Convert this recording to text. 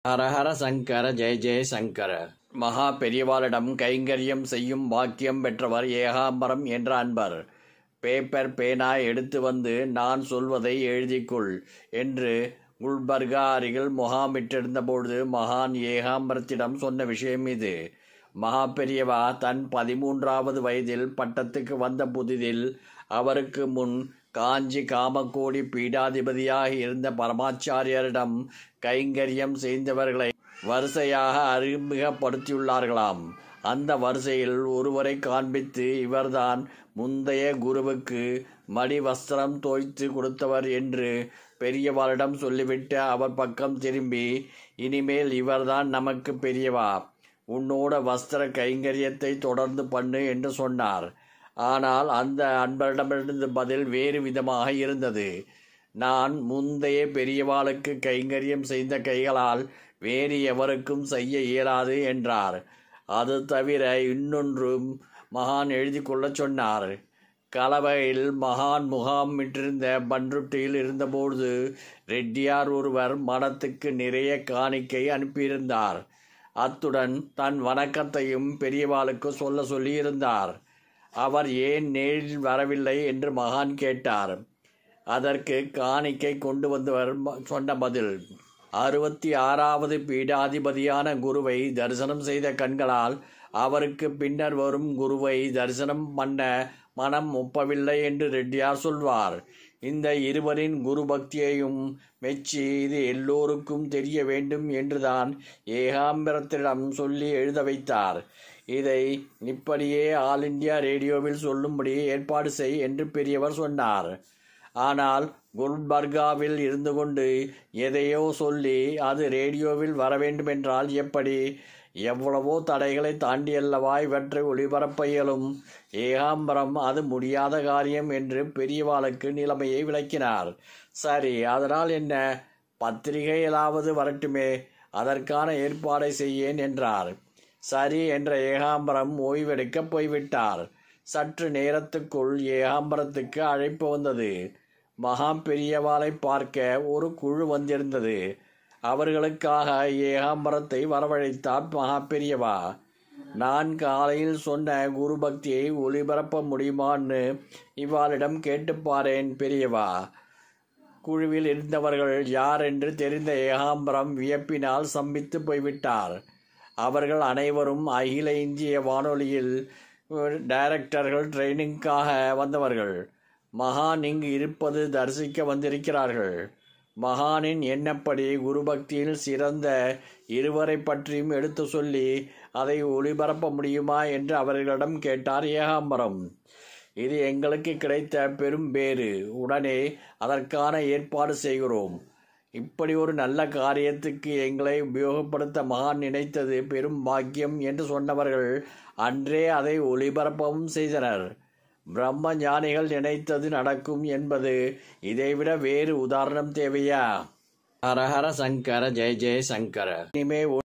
ஹரஹர சங்கர ஜெய ஜெய சங்கர. மகா பெரியவாளிடம் கைங்கரியம் செய்யும் பாக்கியம் பெற்றவர் ஏகாம்பரம் என்ற அன்பர். பேப்பர் பேனா எடுத்து வந்து நான் சொல்வதை எழுதிக்கொள் என்று குல்பர்கா அருகில் முகாமிட்டிருந்தபொழுது மகான் ஏகாம்பரத்திடம் சொன்ன விஷயம் இது. மகா பெரியவா தன் 13வது வயதில் பட்டத்துக்கு வந்த புதிதில் அவருக்கு முன் காஞ்சி காமக்கோடி பீடாதிபதியாக இருந்த பரமாச்சாரியரிடம் கைங்கரியம் செய்தவர்களை வரிசையாக அறிமுகப்படுத்தியுள்ளார்களாம். அந்த வரிசையில் ஒருவரை காண்பித்து இவர்தான் முந்தைய குருவுக்கு மடி வஸ்திரம் தோய்த்து கொடுத்தவர் என்று பெரியவாளிடம் சொல்லிவிட்டு அவர் பக்கம் திரும்பி, இனிமேல் இவர்தான் நமக்கு பெரியவா, உன்னோட வஸ்திர கைங்கரியத்தை தொடர்ந்து பண்ணு என்று சொன்னார். ஆனால் அந்த அன்பரிடமிருந்து பதில் வேறு விதமாக இருந்தது. நான் முந்தைய பெரியவாளுக்கு கைங்கரியம் செய்த கைகளால் வேறு எவருக்கும் செய்ய இயலாது என்றார். அது தவிர இன்னொன்றும் மகான் எழுதி கொள்ள சொன்னார். கலவையில் மகான் முகாமிட்டிருந்த பன்ருட்டியில் இருந்தபோது ரெட்டியார் ஒருவர் மடத்துக்கு நிறைய காணிக்கை அனுப்பியிருந்தார். அத்துடன் தன் வணக்கத்தையும் பெரியவாளுக்கு சொல்லியிருந்தார். அவர் ஏன் நேரில் வரவில்லை என்று மகான் கேட்டார். அதற்கு காணிக்கை கொண்டு வந்தவர் சொன்ன பதில், 66வது பீடாதிபதியான குருவை தரிசனம் செய்த கண்களால் அவருக்கு பின்னர் வரும் குருவை தரிசனம் பண்ண மனம் ஒப்பவில்லை என்று ரெட்டியார் சொல்வார். இந்த இருவரின் குரு பக்தியையும் மெச்சி இது எல்லோருக்கும் தெரிய வேண்டும் என்றுதான் ஏகாம்பரத்திடம் சொல்லி எழுத வைத்தார். இதை இப்படியே ஆல் இண்டியா ரேடியோவில் சொல்லும்படி ஏற்பாடு செய் என்று பெரியவர் சொன்னார். ஆனால் குல்பர்காவில் இருந்து கொண்டு எதையோ சொல்லி அது ரேடியோவில் வர வேண்டுமென்றால் எப்படி? எவ்வளவோ தடைகளை தாண்டியல்லவா இவற்றை ஒளிபரப்ப இயலும். ஏகாம்பரம் அது முடியாத காரியம் என்று பெரியவாளுக்கு நிலைமையை விளக்கினார். சரி, அதனால் என்ன, பத்திரிகையிலாவது வரட்டுமே, அதற்கான ஏற்பாடை செய்யேன் என்றார். சரி என்ற ஏகாம்பரம் ஓய்வெடுக்க போய்விட்டார். சற்று நேரத்துக்குள் ஏகாம்பரத்துக்கு அழைப்பு வந்தது. மகா பெரியவாளை பார்க்க ஒரு குழு வந்திருந்தது. அவர்களுக்காக ஏகாம்பரத்தை வரவழைத்தார் மகா பெரியவா. நான் காலையில் சொன்ன குரு பக்தியை ஒளிபரப்ப முடியுமான்னு இவ்வாளிடம் கேட்டுப்பாரேன் பெரியவா. குழுவில் இருந்தவர்கள் யார் என்று தெரிந்த ஏகாம்பரம் வியப்பினால் சம்பித்து போய்விட்டார். அவர்கள் அனைவரும் அகில இந்திய வானொலியில் டைரக்டர்கள் ட்ரைனிங்காக வந்தவர்கள். மகான் இங்கு இருப்பது தரிசிக்க வந்திருக்கிறார்கள். மகானின் எண்ணப்படி குருபக்தியில் சிறந்த இருவரை பற்றியும் எடுத்து சொல்லி அதை ஒளிபரப்ப முடியுமா என்று அவர்களிடம் கேட்டார் ஏகாம்பரம். இது எங்களுக்கு கிடைத்த பெரும் பேறு. உடனே அதற்கான ஏற்பாடு செய்கிறோம். இப்படி ஒரு நல்ல காரியத்துக்கு எங்களை உபயோகப்படுத்த மகான் நினைத்தது பெரும் பாக்கியம் என்று சொன்னவர்கள் அன்றே அதை ஒளிபரப்பவும் செய்தனர். பிரம்ம ஞானிகள் நினைத்தது நடக்கும் என்பது இதைவிட வேறு உதாரணம் தேவையா? ஹரஹர சங்கர ஜெய ஜெய சங்கர. இனிமே